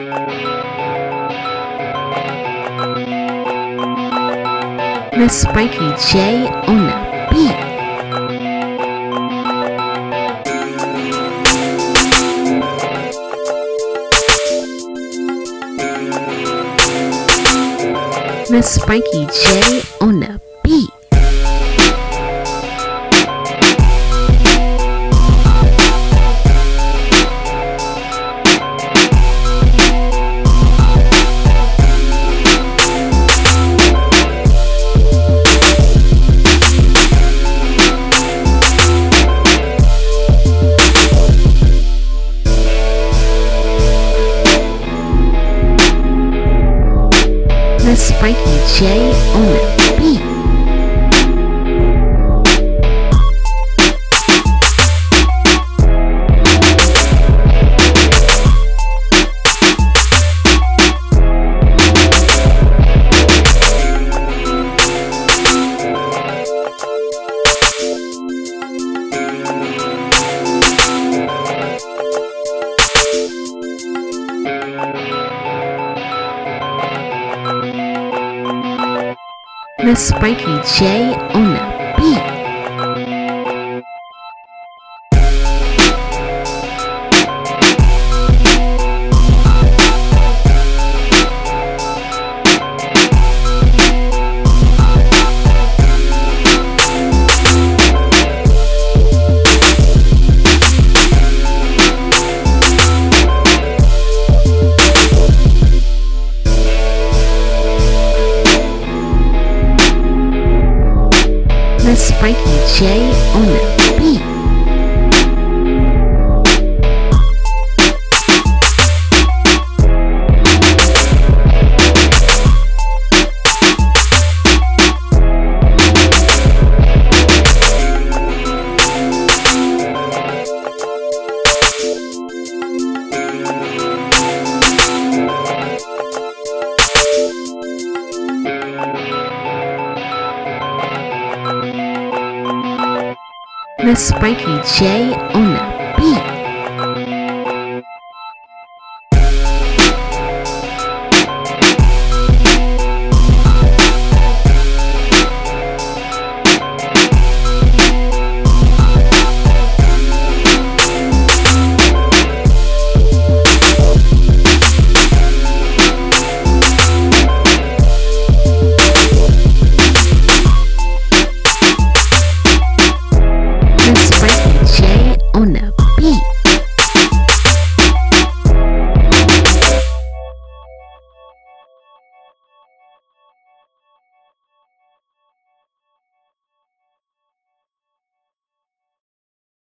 Miss Frankie J on the beat. Miss Frankie J on the beat. Miss Frankie J on the beat. Miss Frankie J on the beat. Miss Frankie J on the beat. Miss Frankie J on the